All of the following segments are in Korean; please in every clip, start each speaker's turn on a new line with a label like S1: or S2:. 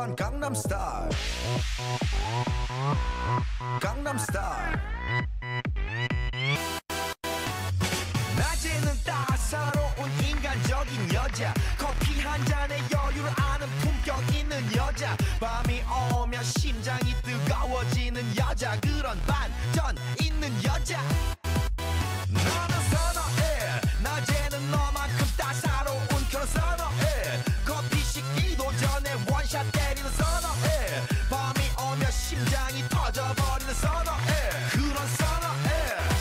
S1: 오빤 강남스타일 강남스타일 낮에는 따사로운 인간적인 여자 커피 한 잔에 여유를 아는 품격 있는 여자 밤이 오면 심장이 뜨거워지는 여자 그런 반전 있는 여자 너는 선호해 낮에는 너만큼 따사로운 그런 선호해 커피 식기도 전에 원샷 때리는 선호해 밤이 오면 심장이 터져버리는 선호해 그런 선호해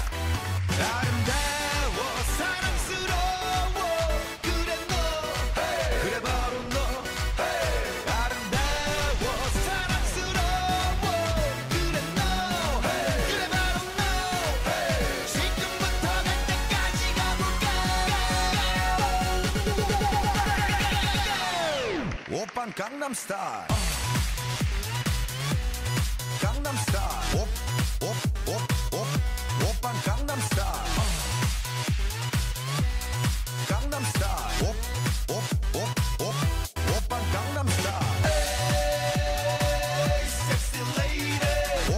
S1: 아름다워 사랑스러워 그래 너 hey. 그래 바로 너 hey. 아름다워 사랑스러워 그래 너 hey. 그래 바로 너 hey. 지금부터 갈 때까지 가볼까 오빤 강남스타일 강남스타일 오빤 강남스타일 강남스타일 오빤 강남스타일 에이 섹시 레이디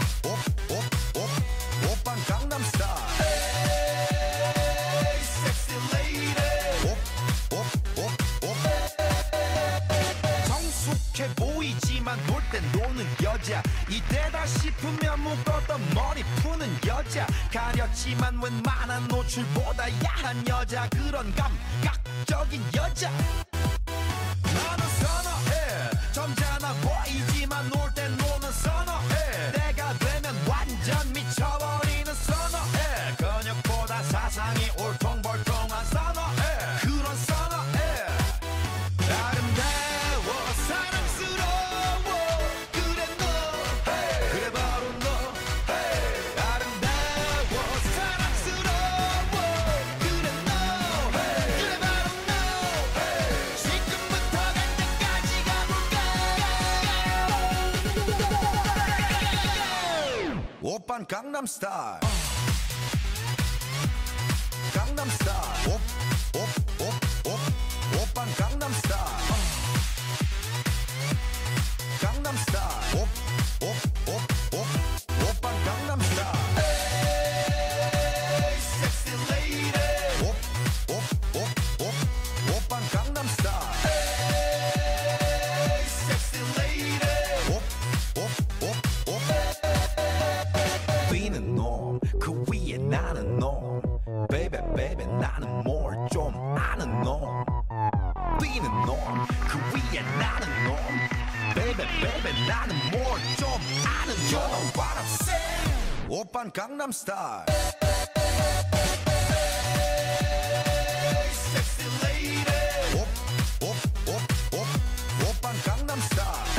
S1: 오빤 강남스타일 에이 섹시 레이디 성숙해 보이지만 놀 땐 노는 여자 이때다 싶으면 묶었던 머리 푸는 여자 가렸지만 웬만한 노출보다 야한 여자 그런 감각적인 여자 나는 선호해 점잖아 보이지만 놀 땐 노는 선호해 때가 되면 완전 미쳐버리는 선호해 근육보다 사상이 울퉁불퉁한 선호해 그런 선호해 아름다워 사랑스러워 그래 너 hey. 그래 바로 너 hey. 아름다워 사랑스러워 그래 너 hey. 그래 바로 너 hey. 지금부터 갈 때까지 가볼까 오빤 강남스타일 강남스타일 오빤 강남스타일 강남스타일 오빤 강남스타일 에이 섹시 레이디 오빤 강남스타일 에이 섹시 레이디 B는 놈 그 위에 나는 놈 Baby baby 나는 뭘 좀 아는 놈 B는 놈 그 위에 나는 놈 Baby baby 나는 뭘 좀 아는 놈 You know what I'm saying 오빤 강남스타일 Sexy lady 오빤 강남스타일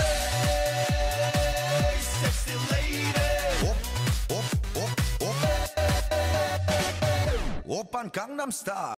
S1: Sexy lady 오빤 강남스타일